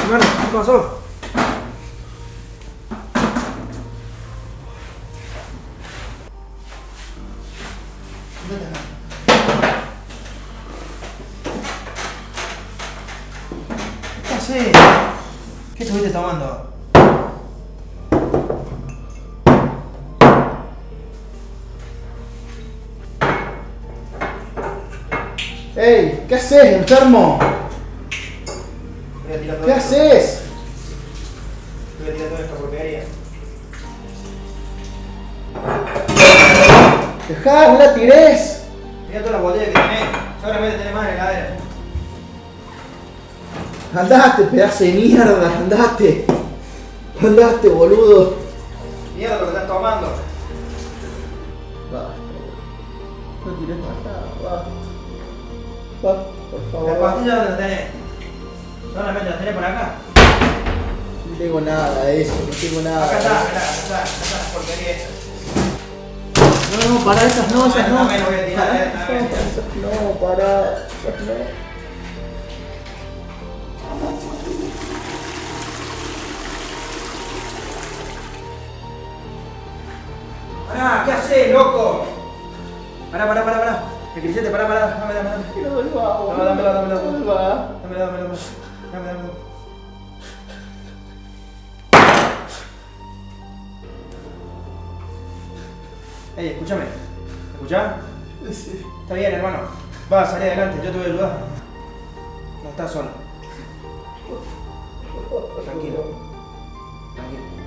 hermano, ¿qué pasó? ¿Qué haces? ¿Qué estuviste tomando? ¡Ey! ¿Qué haces, enfermo? ¿Qué haces? Voy a tirar toda esta porquería. Dejá, no la tirés. Mira todas las botellas que tenés. Seguramente tenés más en la heladera. Andate, pedazo de mierda, andate. Andate, boludo. Mierda lo que estás tomando. Basta, no tires más nada, basta. Basta, por ¿Las favor. pastillas dónde las tenés? ¿Solamente las tenés por acá? No tengo nada de eso, no tengo nada. Acá está, porquería esa. No, pará, esas no, esas no. No, me lo voy a tirar, Pará, a ver. esas no, pará, esas no. Pará, ¿qué haces, loco? Pará. El grisete, pará. Dame. Quiero volver, boludo. Dámelo. Dámelo. Dámelo. Ey, escúchame. ¿Escuchás? Sí. Está bien, hermano. Va, salí adelante, yo te voy a ayudar. No estás solo. Tranquilo.